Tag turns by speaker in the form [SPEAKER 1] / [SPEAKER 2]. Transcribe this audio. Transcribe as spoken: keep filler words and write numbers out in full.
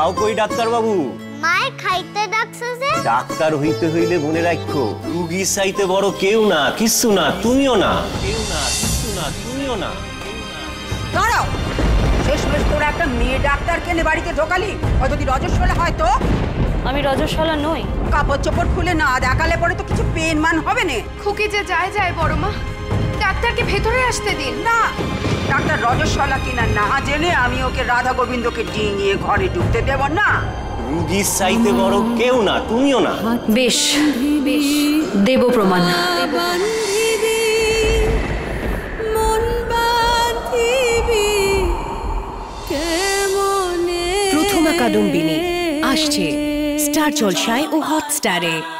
[SPEAKER 1] যাও কই ডাক্তার বাবু?
[SPEAKER 2] মায়ের খাইতে ডাকছে যে।
[SPEAKER 1] ডাক্তার হইতে হইলে মনে রাখো, রুগীর চাইতে বড় কেউ না, কিচ্ছু না, তুমিও না। কেউ না, কিচ্ছু না, তুমিও না।
[SPEAKER 3] দাঁড়াও, শেষমেশ তোরা একটা মেয়ে ডাক্তার কেনে বাড়িতে ঢোকালি? হয়তো কি রজস্বলা হয়তো?
[SPEAKER 4] আমি রজস্বলা নই।
[SPEAKER 3] কাপড় চোপড় খুলে না দেখালে পরে তো কিছু পেন মান হবে না।
[SPEAKER 5] খুকি যে যায় যায় বড় মা, ডাক্তারকে ভেতরে আসতে দিন
[SPEAKER 3] না। ডাক্তার রজস্বলা কিনা না জেনে আমি ওকে রাধা গোবিন্দকে ডিঙিয়ে ঘরে ঢুকতে দেব না।
[SPEAKER 1] রুগীর চাইতে বড় কেউ না, তুমিও না।
[SPEAKER 4] বেশ বেশ, দেব প্রমাণ।
[SPEAKER 6] প্রথমা কাদম্বিনী আসছে স্টার জলসায় ও হটস্টারে।